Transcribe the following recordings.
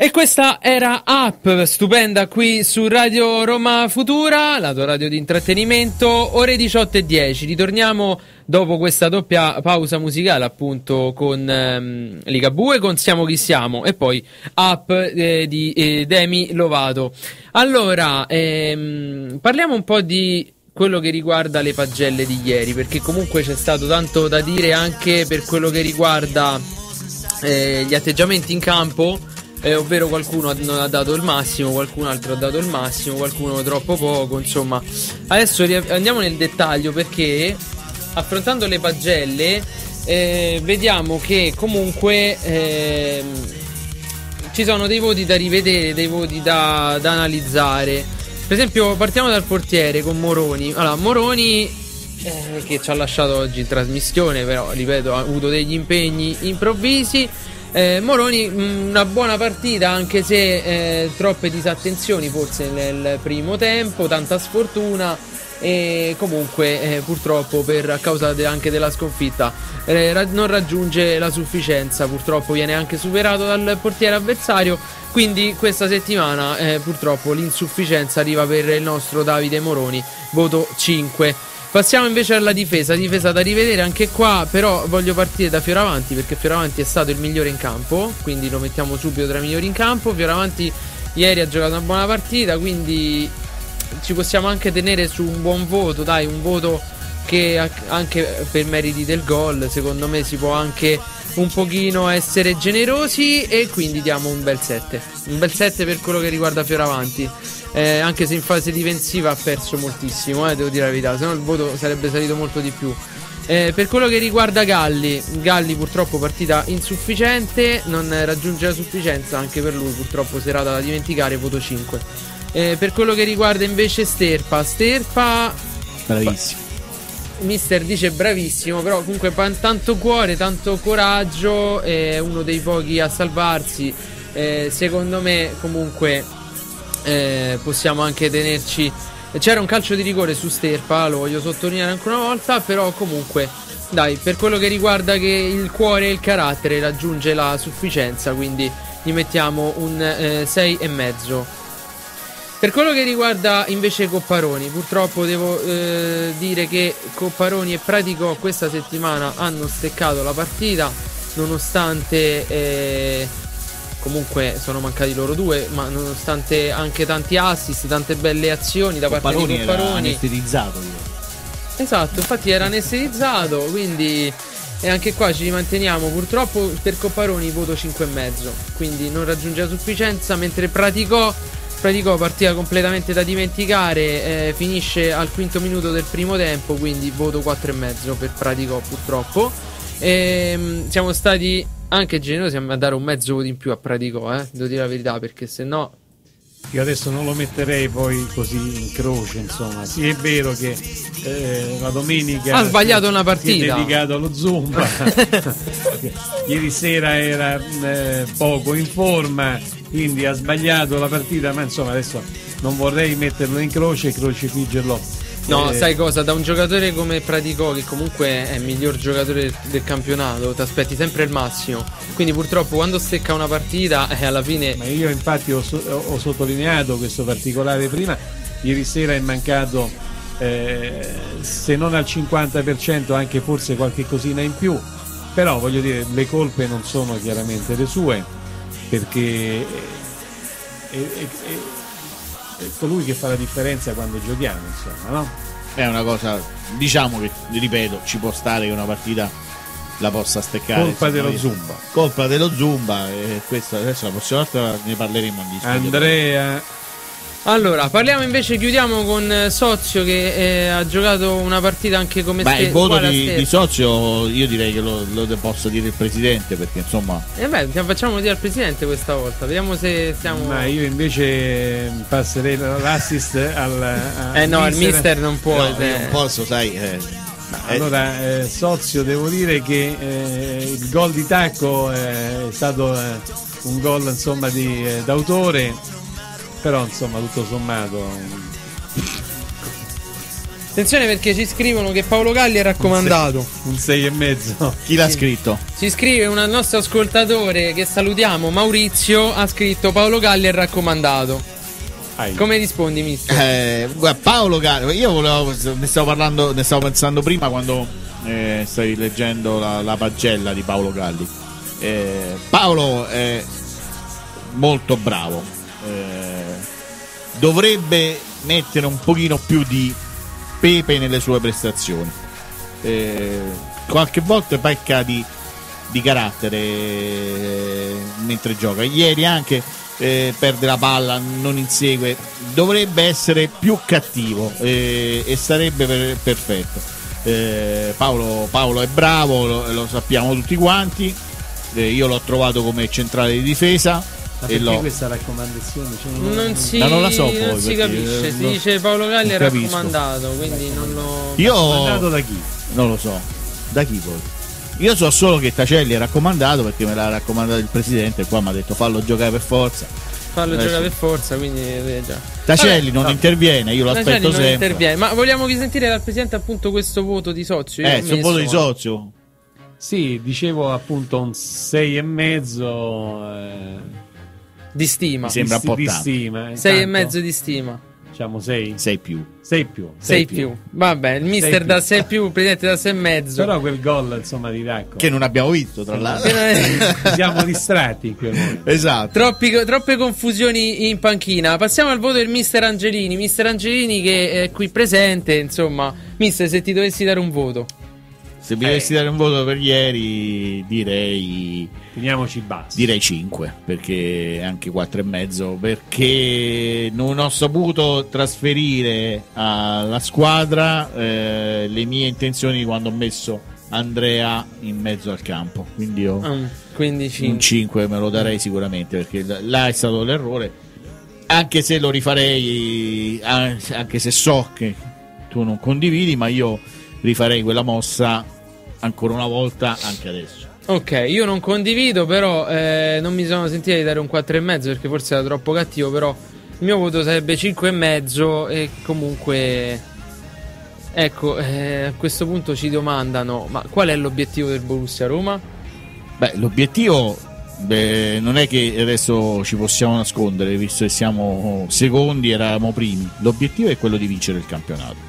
E questa era Up, stupenda qui su Radio Roma Futura, la tua radio di intrattenimento, ore 18:10. Ritorniamo dopo questa doppia pausa musicale, appunto, con Ligabue, con Siamo chi siamo, e poi Up di Demi Lovato. Allora, parliamo un po' di quello che riguarda le pagelle di ieri, perché comunque c'è stato tanto da dire anche per quello che riguarda gli atteggiamenti in campo. Ovvero qualcuno non ha dato il massimo, qualcun altro ha dato il massimo, qualcuno troppo poco, insomma. Adesso andiamo nel dettaglio, perché affrontando le pagelle vediamo che comunque ci sono dei voti da rivedere, dei voti da analizzare. Per esempio partiamo dal portiere con Moroni. Allora, Moroni che ci ha lasciato oggi in trasmissione, però ripeto ha avuto degli impegni improvvisi. Moroni una buona partita, anche se troppe disattenzioni forse nel primo tempo, tanta sfortuna, e comunque purtroppo a causa anche della sconfitta non raggiunge la sufficienza, purtroppo viene anche superato dal portiere avversario, quindi questa settimana purtroppo l'insufficienza arriva per il nostro Davide Moroni, voto 5. Passiamo invece alla difesa da rivedere anche qua, però voglio partire da Fioravanti, perché Fioravanti è stato il migliore in campo, quindi lo mettiamo subito tra i migliori in campo. Fioravanti ieri ha giocato una buona partita, quindi ci possiamo anche tenere su un buon voto, dai, un voto che anche per meriti del gol, secondo me si può anche un pochino essere generosi, e quindi diamo un bel 7. Un bel 7 per quello che riguarda Fioravanti. Anche se in fase difensiva ha perso moltissimo, devo dire la verità, se no il voto sarebbe salito molto di più. Per quello che riguarda Galli purtroppo partita insufficiente, non raggiunge la sufficienza anche per lui, purtroppo serata da dimenticare, voto 5. Per quello che riguarda invece Sterpa bravissimo. Mister dice bravissimo, però comunque tanto cuore, tanto coraggio, è uno dei pochi a salvarsi. Secondo me comunque possiamo anche tenerci. C'era un calcio di rigore su Sterpa, lo voglio sottolineare ancora una volta, però comunque dai, per quello che riguarda che il cuore e il carattere raggiunge la sufficienza, quindi gli mettiamo un 6,5. Per quello che riguarda invece Copparoni, purtroppo devo dire che Copparoni e Praticò questa settimana hanno steccato la partita, nonostante comunque sono mancati loro due, ma nonostante anche tanti assist, tante belle azioni da parte di Copparoni. Era anestetizzato, esatto, infatti era anestetizzato, quindi e anche qua ci rimanteniamo. Purtroppo per Copparoni voto 5,5, quindi non raggiunge la sufficienza, mentre Praticò partita completamente da dimenticare, finisce al quinto minuto del primo tempo, quindi voto 4,5 per Praticò, purtroppo. Siamo stati anche generosi a dare un mezzo voto in più a Praticò, devo dire la verità, perché se no io adesso non lo metterei poi così in croce, insomma. Sì, è vero che la domenica ha sbagliato una partita, si è dedicato allo Zumba. Ieri sera era poco in forma, quindi ha sbagliato la partita, ma insomma adesso non vorrei metterlo in croce e crocifiggerlo. No, sai cosa? Da un giocatore come Praticò, che comunque è il miglior giocatore del campionato, ti aspetti sempre il massimo. Quindi purtroppo quando stecca una partita alla fine. Ma io infatti ho sottolineato questo particolare prima. Ieri sera è mancato se non al 50%, anche forse qualche cosina in più. Però voglio dire, le colpe non sono chiaramente le sue, perché è colui che fa la differenza quando giochiamo, insomma, no? È una cosa, diciamo che, ripeto, ci può stare che una partita la possa steccare. Colpa dello Zumba. Colpa dello Zumba, e questa adesso la prossima volta ne parleremo in discussione. Andrea. Allora, parliamo invece, chiudiamo con Sozio, che ha giocato una partita anche come il voto di Sozio io direi che lo posso dire il presidente, perché insomma facciamo dire al presidente questa volta, vediamo se siamo. Ma io invece passerei l'assist al no, il mister non può, no, non posso, sai. Allora, Sozio, devo dire che il gol di tacco è stato un gol, insomma, d'autore. Però insomma tutto sommato Attenzione perché ci scrivono che Paolo Galli è raccomandato. Un 6,5. Chi l'ha scritto? Ci scrive un nostro ascoltatore che salutiamo, Maurizio, ha scritto Paolo Galli è raccomandato. Come rispondi, mister? Guarda, Paolo Galli, io ne stavo pensando prima quando stavi leggendo la pagella di Paolo Galli. Paolo è molto bravo, dovrebbe mettere un pochino più di pepe nelle sue prestazioni, qualche volta pecca di carattere mentre gioca. Ieri anche perde la palla, non insegue, dovrebbe essere più cattivo e sarebbe perfetto. Paolo è bravo, lo sappiamo tutti quanti, io l'ho trovato come centrale di difesa. Ma perché questa raccomandazione? Non si capisce, si dice Paolo Galli è raccomandato, quindi non lo... Raccomandato da chi? Non lo so, da chi poi? Io so solo che Tacelli è raccomandato perché me l'ha raccomandato il presidente e qua mi ha detto fallo giocare per forza. Giocare per forza, quindi già. Tacelli non interviene, io lo aspetto sempre. Interviene. Ma vogliamo risentire dal presidente appunto questo voto di Sozio? Sul voto di Sozio? Sì, dicevo appunto un 6,5 di stima. Mi sembra un po' tanto. 6,5 di stima. Diciamo 6 più. 6 più. Vabbè, il mister da 6 più, il presidente da 6,5. Però quel gol, insomma, di Dacco, che non abbiamo visto, tra l'altro. Siamo distratti in quel momento. Esatto. Troppe confusioni in panchina. Passiamo al voto del mister Angelini. Mister Angelini che è qui presente, insomma. Mister, se ti dovessi dare un voto. Se mi dovessi dare un voto per ieri, direi... Finiamoci basta. Direi 5, perché anche 4,5, perché non ho saputo trasferire alla squadra le mie intenzioni quando ho messo Andrea in mezzo al campo. Quindi io quindi 5. Un 5 me lo darei sicuramente, perché là è stato l'errore. Anche se lo rifarei, anche se so che tu non condividi, ma io rifarei quella mossa ancora una volta anche adesso. Ok, io non condivido, però non mi sono sentito di dare un 4,5 perché forse era troppo cattivo, però il mio voto sarebbe 5,5 e comunque ecco, a questo punto ci domandano: ma qual è l'obiettivo del Borussia Roma? Beh, l'obiettivo non è che adesso ci possiamo nascondere, visto che siamo secondi, eravamo primi. L'obiettivo è quello di vincere il campionato.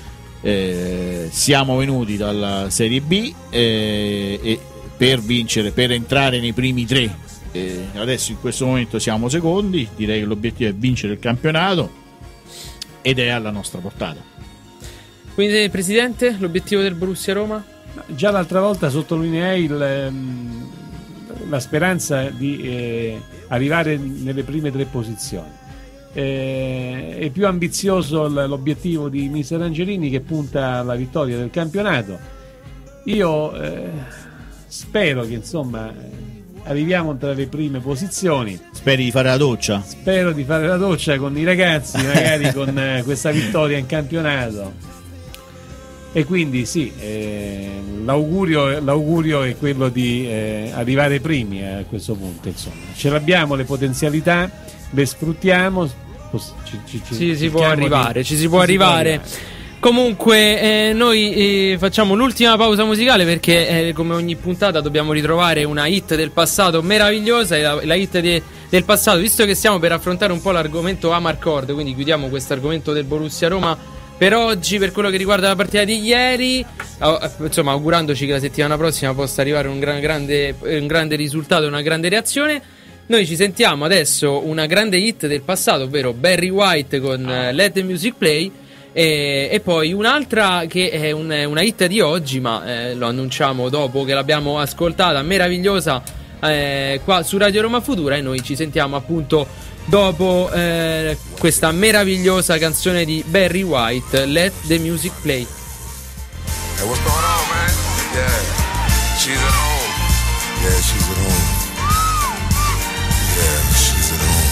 Siamo venuti dalla Serie B e per vincere, per entrare nei primi 3, adesso in questo momento siamo secondi. Direi che l'obiettivo è vincere il campionato ed è alla nostra portata. Quindi, presidente, l'obiettivo del Borussia Roma? Già l'altra volta sottolineai la speranza di arrivare nelle prime 3 posizioni. È più ambizioso l'obiettivo di mister Angelini, che punta alla vittoria del campionato. Io spero che insomma arriviamo tra le prime posizioni. Speri di fare la doccia? Spero di fare la doccia con i ragazzi, magari con questa vittoria in campionato. E quindi sì, l'augurio è quello di arrivare primi a questo punto. Insomma, ce l'abbiamo le potenzialità, le sfruttiamo. Ci si può arrivare. Comunque noi facciamo l'ultima pausa musicale perché come ogni puntata dobbiamo ritrovare una hit del passato meravigliosa. La hit del passato, visto che stiamo per affrontare un po' l'argomento Amarcord, quindi chiudiamo questo argomento del Borussia Roma per oggi, per quello che riguarda la partita di ieri, insomma augurandoci che la settimana prossima possa arrivare un grande risultato e una grande reazione. Noi ci sentiamo adesso una grande hit del passato, ovvero Barry White con Let the Music Play, e poi un'altra che è una hit di oggi, ma lo annunciamo dopo che l'abbiamo ascoltata, meravigliosa, qua su Radio Roma Futura, e noi ci sentiamo appunto dopo questa meravigliosa canzone di Barry White, Let the Music Play. Hey, what's going on, man? Yeah, she's at home. Yeah, she's at home. Yeah, she's at home.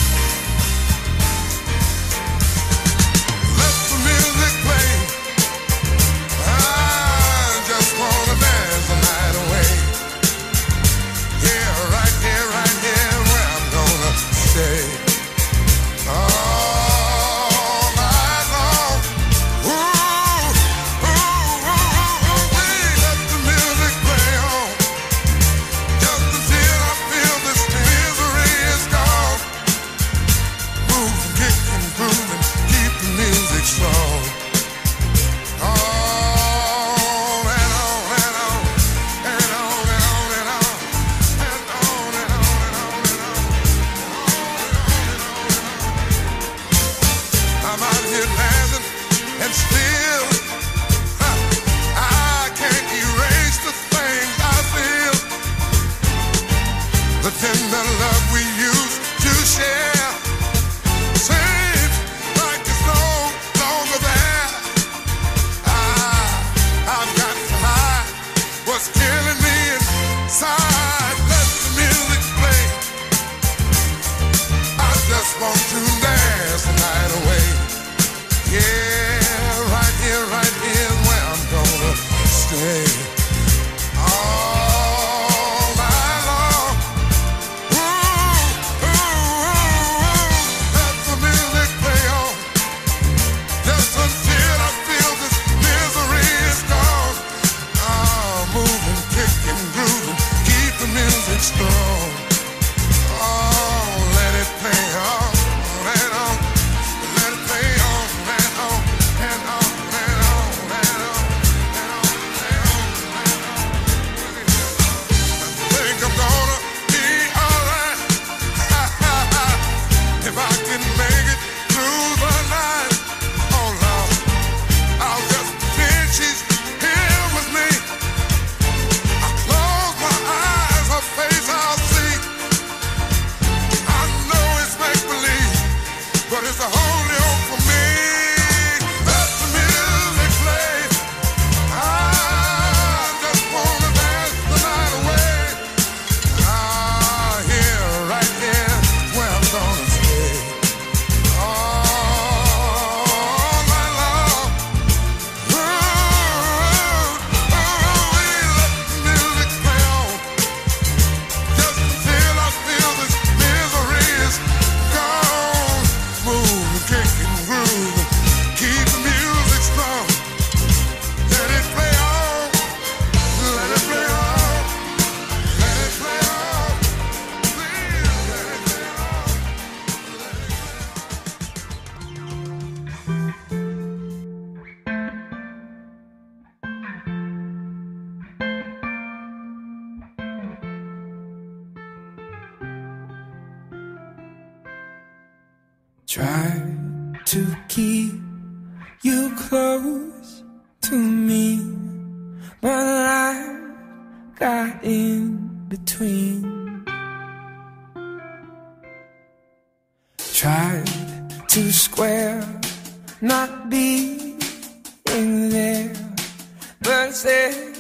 Let the music play. I just wanna dance the night away. Yeah, right here where I'm gonna stay. All night long. Ooh. just killing me inside. Let the music play. I just want to dance the night away. Yeah, right here is where I'm gonna stay. All night long. Ooh, ooh, ooh, let the music play on. Just until I feel this misery is gone. Moving, kicking, grooving, keep the music strong. Oh, let it play on, and on, let it play on, and on, and on, and on, and on, and on, and on, and on. I think I'm gonna be alright if I can make it through the night. Oh Lord, I'll just think she's here with me. Close my eyes, her face I'll see. I know it's make-believe, but it's the only hope for me. Let the music play. I just wanna dance the night away. Here, right here, where I'm gonna stay. All night long. Ooh, let the music play on. Just until I feel this misery is gone. Move, kicking, grooving, keep the music strong. Let it play on, let it play on, let it play on. Please let it play on. Try to keep you close to me, but life got in between. Tried to square not being there, but said